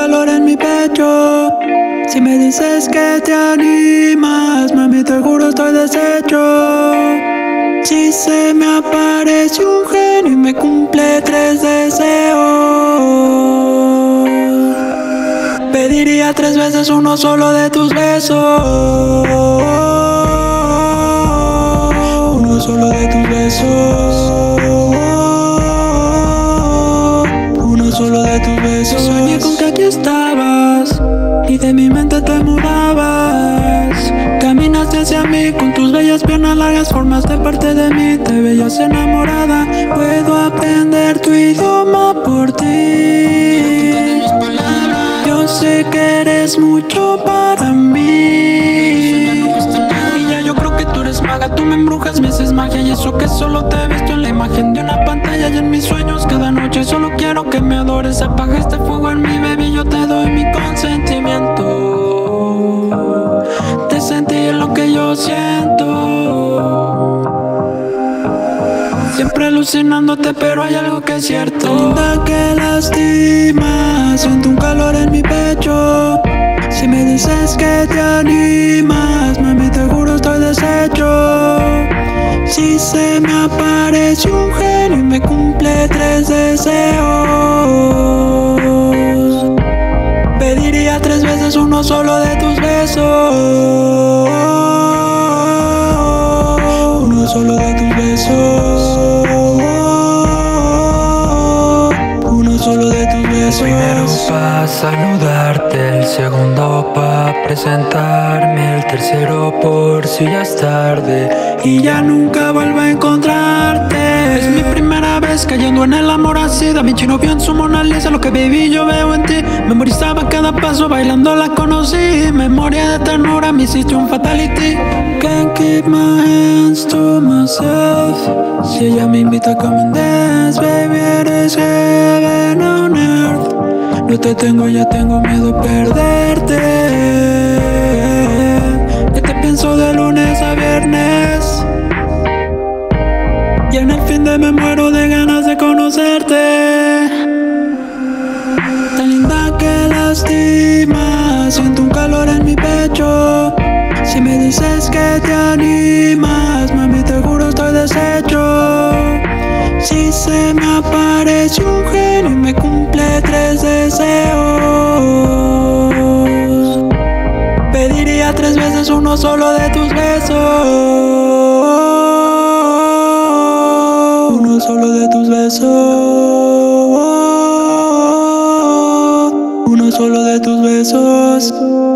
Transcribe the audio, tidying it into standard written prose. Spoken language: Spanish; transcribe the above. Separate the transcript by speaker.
Speaker 1: calor en mi pecho. Si me dices que te animas, mami, te juro estoy deshecho. Si se me aparece un genio y me cumple 3 deseos, pediría 3 veces uno solo de tus besos. Uno solo de tus besos. Uno solo de tus besos. Soñé con que aquí estabas y de mi mente te mudabas. Caminaste hacia mí con tus bellas piernas largas, formaste parte de mí, te veías enamorada. Puedo aprender tu idioma por ti. Yo sé que eres mucho para mí. Y ya yo creo que tú eres maga, tú me embrujas, me haces magia. Y eso que solo te he visto en la imagen de una pantalla. Y en mis sueños cada noche solo quiero que me adores. Apaga este fuego en mi baby, yo te doy mi consentimiento de sentir lo que yo siento. Siempre alucinándote, pero hay algo que es cierto. Linda que lastima, siento un calor en mi pecho. Si me dices que te animas, mami, te juro estoy deshecho. Si se me aparece un genio y me cumple 3 deseos, pediría 3 veces uno solo de tus besos. Uno solo de tus besos. Uno solo de tus besos.
Speaker 2: Primero pa' saludarte, el segundo pa' presentarme, el tercero por si ya es tarde
Speaker 1: y ya nunca vuelvo a encontrarte. Es mi primera vez cayendo en el amor así. Da Vinci no vio en su Mona Lisa lo que baby yo veo en ti. Memorizaba cada paso, bailando la conocí. Memoria de ternura, me hiciste un fatality. Can't keep my hands to myself. Si ella me invita a come and dance, baby, eres heaven on earth. No te tengo, ya tengo miedo a perderte. Que te pienso de lunes a viernes. Y en el fin de me muero de ganas de conocerte. Tan linda que lastima, siento un calor en mi pecho. Si me dices que te animas, mami, te juro estoy deshecho. Si se me aparece un genio y me cumple 3 deseos, pediría 3 veces uno solo de tus besos. Uno solo de tus besos. Uno solo de tus besos.